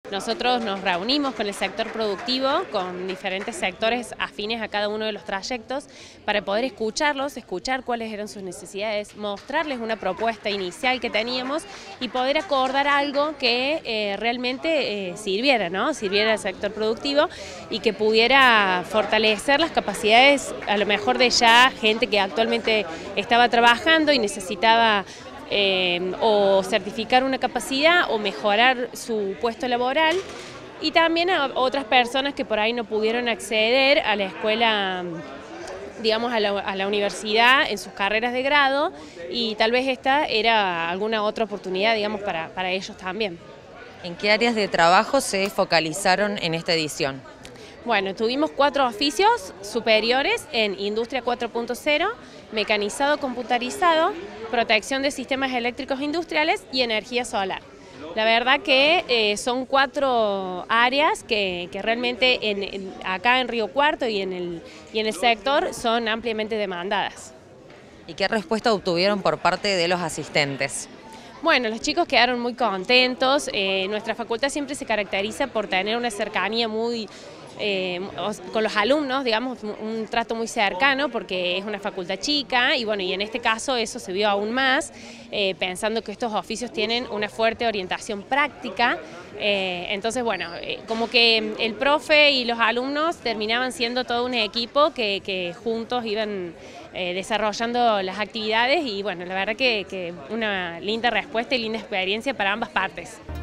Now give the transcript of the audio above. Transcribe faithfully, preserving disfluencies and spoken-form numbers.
Nosotros nos reunimos con el sector productivo, con diferentes sectores afines a cada uno de los trayectos, para poder escucharlos, escuchar cuáles eran sus necesidades, mostrarles una propuesta inicial que teníamos y poder acordar algo que eh, realmente eh, sirviera, ¿no? Sirviera al sector productivo y que pudiera fortalecer las capacidades, a lo mejor de ya gente que actualmente estaba trabajando y necesitaba Eh, o certificar una capacidad o mejorar su puesto laboral, y también a otras personas que por ahí no pudieron acceder a la escuela, digamos a la, a la universidad en sus carreras de grado, y tal vez esta era alguna otra oportunidad, digamos, para, para ellos también. ¿En qué áreas de trabajo se focalizaron en esta edición? Bueno, tuvimos cuatro oficios superiores en Industria cuatro punto cero, mecanizado computarizado, protección de sistemas eléctricos industriales y energía solar. La verdad que eh, son cuatro áreas que, que realmente en, en, acá en Río Cuarto y en, el, y en el sector son ampliamente demandadas. ¿Y qué respuesta obtuvieron por parte de los asistentes? Bueno, los chicos quedaron muy contentos. Eh, nuestra facultad siempre se caracteriza por tener una cercanía muy Eh, con los alumnos, digamos, un trato muy cercano, porque es una facultad chica y bueno, y en este caso eso se vio aún más, eh, pensando que estos oficios tienen una fuerte orientación práctica. Eh, entonces bueno, eh, como que el profe y los alumnos terminaban siendo todo un equipo que, que juntos iban eh, desarrollando las actividades, y bueno, la verdad que, que una linda respuesta y linda experiencia para ambas partes.